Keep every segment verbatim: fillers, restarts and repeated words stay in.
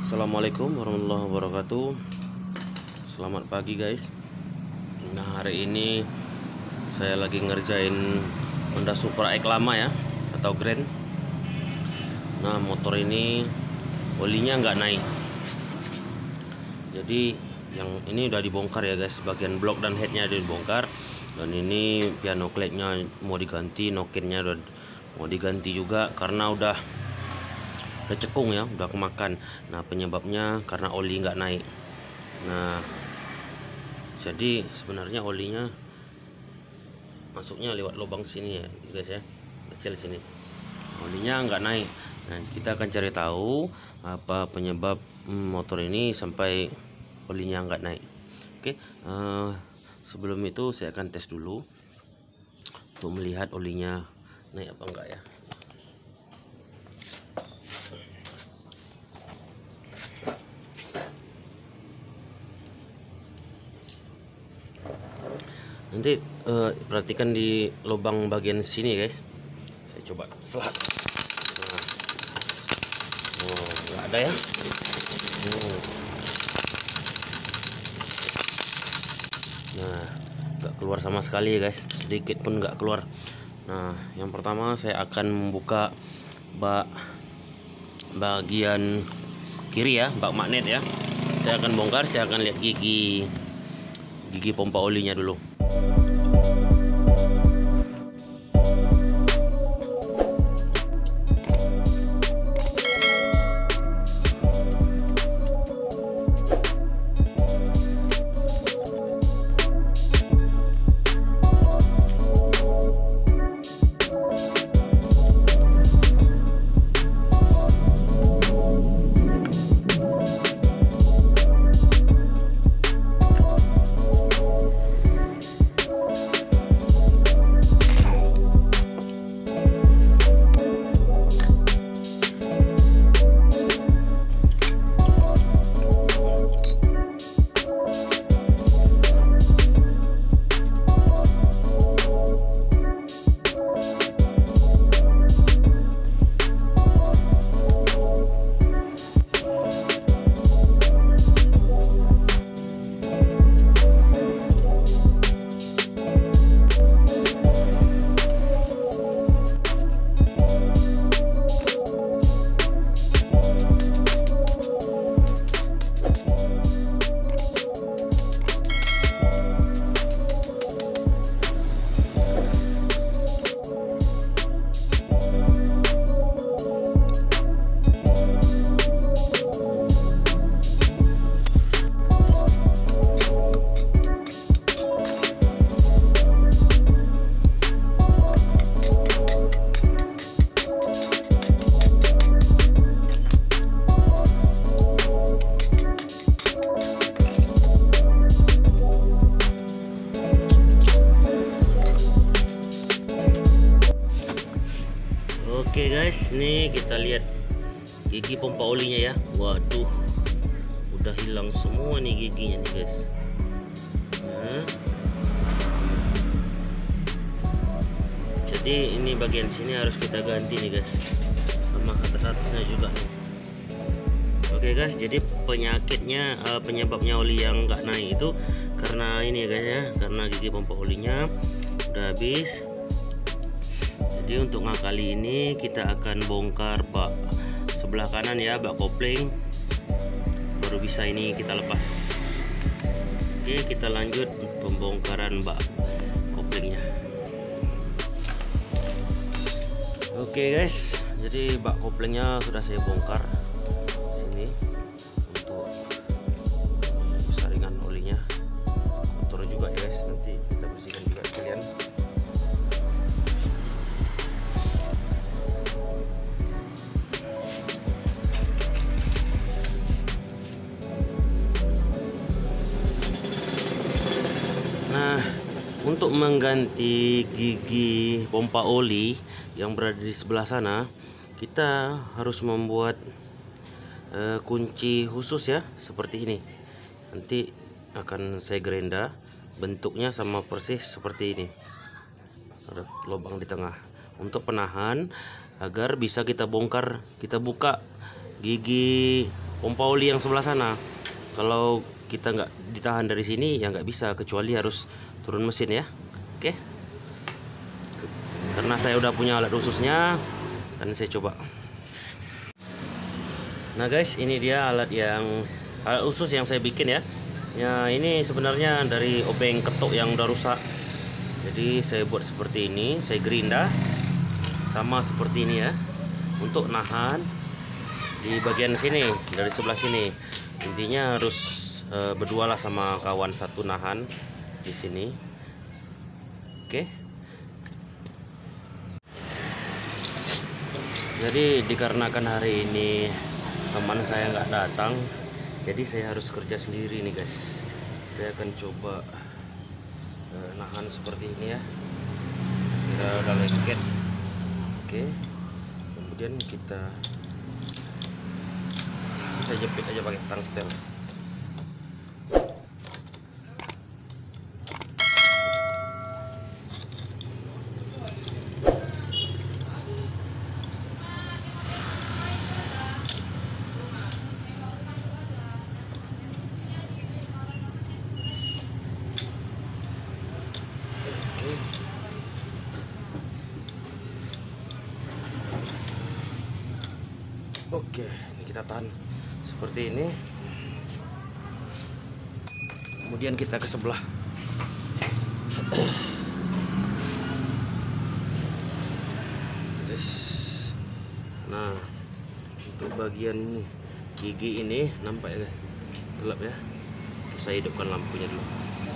Assalamualaikum warahmatullahi wabarakatuh. Selamat pagi guys. Nah, hari ini saya lagi ngerjain Honda Supra X lama ya, atau Grand. Nah, motor ini olinya nggak naik. Jadi yang ini udah dibongkar ya guys. Bagian blok dan headnya udah dibongkar. Dan ini piano clacknya mau diganti, nokennya udah mau diganti juga karena udah udah cekung ya, udah kemakan. Nah, penyebabnya karena oli nggak naik. Nah, jadi sebenarnya olinya masuknya lewat lubang sini ya guys ya, kecil sini, olinya nggak naik. Nah, kita akan cari tahu apa penyebab motor ini sampai olinya nggak naik. Oke, uh, sebelum itu saya akan tes dulu untuk melihat olinya naik apa enggak ya. Nanti uh, perhatikan di lubang bagian sini guys. Saya coba selat. Nah. Oh, nggak ada ya. Oh. Nah, nggak keluar sama sekali ya guys. Sedikit pun nggak keluar. Nah, yang pertama saya akan membuka bak bagian kiri ya, bak magnet ya. Saya akan bongkar. Saya akan lihat gigi gigi pompa olinya dulu. Oke guys, ini kita lihat gigi pompa olinya ya. Waduh, udah hilang semua nih giginya nih guys. Nah, jadi ini bagian sini harus kita ganti nih guys, sama atas-atasnya juga nih. Oke guys, jadi penyakitnya uh, penyebabnya oli yang nggak naik itu karena ini ya guys ya, karena gigi pompa olinya udah habis. Jadi untuk kali ini kita akan bongkar bak sebelah kanan ya, bak kopling, baru bisa ini kita lepas. Oke, kita lanjut pembongkaran bak koplingnya. Oke guys, jadi bak koplingnya sudah saya bongkar sini untuk saringan olinya. Kotor juga ya guys, nanti kita bersihkan juga sekalian. Nah, untuk mengganti gigi pompa oli yang berada di sebelah sana, kita harus membuat uh, kunci khusus ya, seperti ini. Nanti akan saya gerenda, bentuknya sama persis seperti ini. Ada lubang di tengah untuk penahan agar bisa kita bongkar, kita buka gigi pompa oli yang sebelah sana. Kalau kita nggak ditahan dari sini ya nggak bisa, kecuali harus turun mesin ya. Oke, karena saya udah punya alat khususnya dan saya coba. Nah guys, ini dia alat yang alat khusus yang saya bikin ya. Ya ini sebenarnya dari obeng ketuk yang udah rusak. Jadi saya buat seperti ini, saya gerinda sama seperti ini ya, untuk nahan di bagian sini, dari sebelah sini. Intinya harus e, berdua lah sama kawan satu nahan di sini. Oke. Jadi dikarenakan hari ini teman saya nggak datang, jadi saya harus kerja sendiri nih guys. Saya akan coba e, nahan seperti ini ya. Kita udah lengket. Oke, kemudian kita kita jepit aja pakai tangstell. Oke, ini kita tahan seperti ini. Kemudian kita ke sebelah. Guys. Nah, untuk bagian ini, gigi ini nampak ya guys, gelap ya. Oke, saya hidupkan lampunya dulu.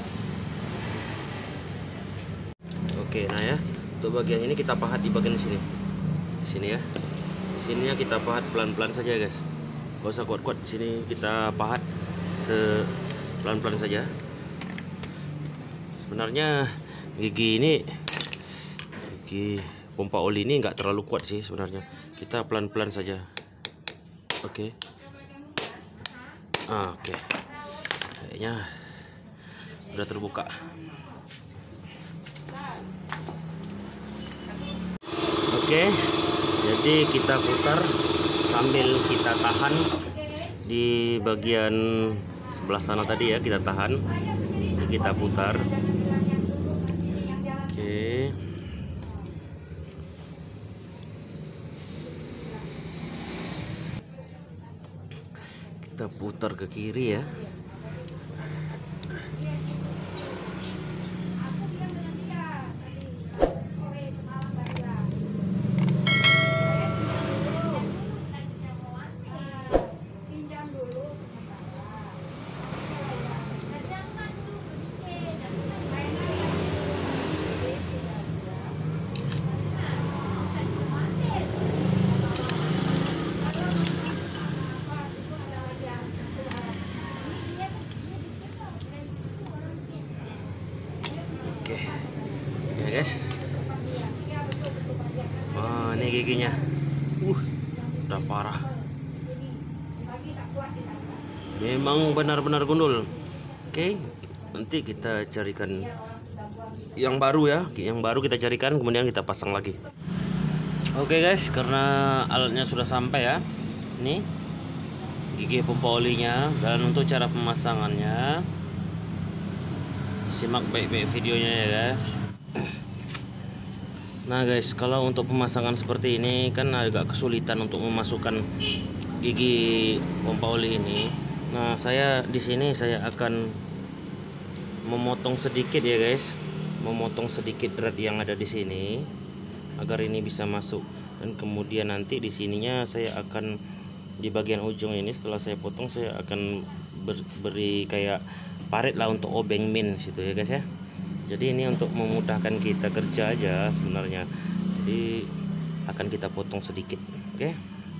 Oke, nah ya, untuk bagian ini kita pahat di bagian sini, sini ya. Sininya kita pahat pelan-pelan saja guys, gak usah kuat-kuat. Sini kita pahat se pelan-pelan saja. Sebenarnya gigi ini, gigi pompa oli ini nggak terlalu kuat sih sebenarnya. Kita pelan-pelan saja. Oke. Ah, oke. Kayaknya udah terbuka. Oke. Jadi kita putar sambil kita tahan di bagian sebelah sana tadi ya, kita tahan. Jadi kita putar. Oke. Kita putar ke kiri ya. Oke, ya guys. Wah, ini giginya, uh, udah parah. Memang benar-benar gundul. Oke, nanti kita carikan yang baru ya, yang baru kita carikan, kemudian kita pasang lagi. Oke guys, karena alatnya sudah sampai ya, ini gigi pompa olinya. Dan untuk cara pemasangannya, simak baik-baik videonya ya guys. Nah guys, kalau untuk pemasangan seperti ini kan agak kesulitan untuk memasukkan gigi pompa oli ini. Nah, saya di sini saya akan memotong sedikit ya guys, memotong sedikit rod yang ada di sini agar ini bisa masuk. Dan kemudian nanti di sininya saya akan di bagian ujung ini, setelah saya potong saya akan ber, beri kayak parit lah untuk obeng min situ ya guys ya. Jadi ini untuk memudahkan kita kerja aja sebenarnya. Jadi akan kita potong sedikit, oke?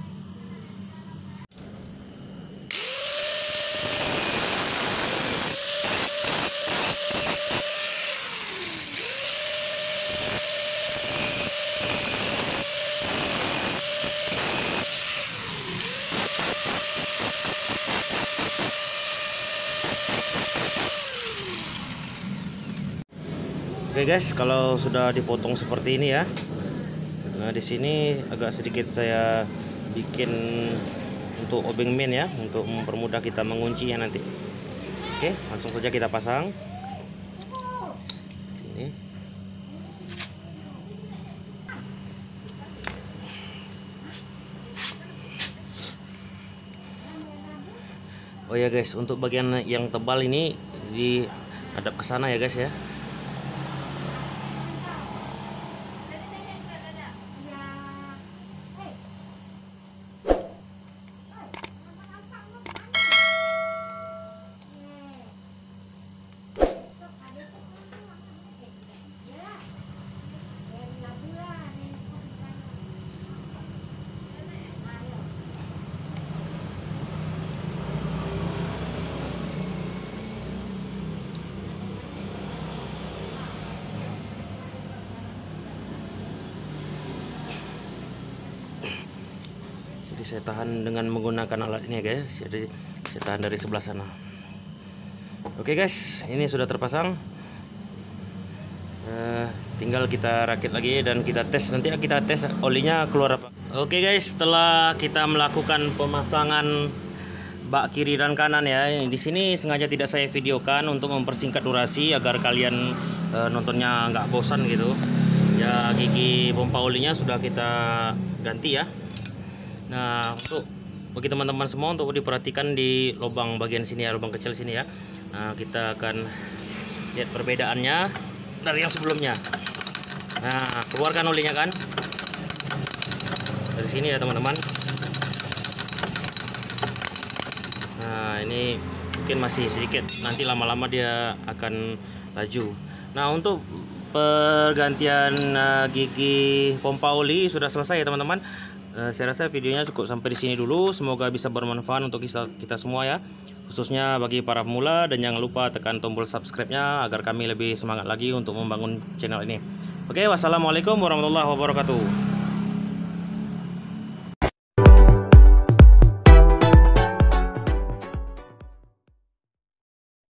Oke guys, kalau sudah dipotong seperti ini ya. Nah, di sini agak sedikit saya bikin untuk obeng main ya, untuk mempermudah kita menguncinya nanti. Oke, langsung saja kita pasang. Ini. Oh ya guys, untuk bagian yang tebal ini dihadap ke sana ya guys ya. Jadi saya tahan dengan menggunakan alat ini ya guys. Jadi saya tahan dari sebelah sana. Oke guys, ini sudah terpasang. Uh, tinggal kita rakit lagi dan kita tes. Nanti kita tes olinya keluar apa. Oke guys, setelah kita melakukan pemasangan bak kiri dan kanan ya. Di sini sengaja tidak saya videokan untuk mempersingkat durasi agar kalian uh, nontonnya nggak bosan gitu. Ya, gigi pompa olinya sudah kita ganti ya. Nah, untuk bagi teman-teman semua untuk diperhatikan di lubang bagian sini ya, lubang kecil sini ya. Nah, kita akan lihat perbedaannya dari yang sebelumnya. Nah, keluarkan olinya kan dari sini ya teman-teman. Nah, ini mungkin masih sedikit, nanti lama-lama dia akan laju. Nah, untuk pergantian uh, gigi pompa oli sudah selesai ya teman-teman. Uh, saya rasa videonya cukup sampai di sini dulu. Semoga bisa bermanfaat untuk kita, kita semua ya, khususnya bagi para pemula. Dan jangan lupa tekan tombol subscribe-nya agar kami lebih semangat lagi untuk membangun channel ini. Oke, wassalamualaikum warahmatullahi wabarakatuh.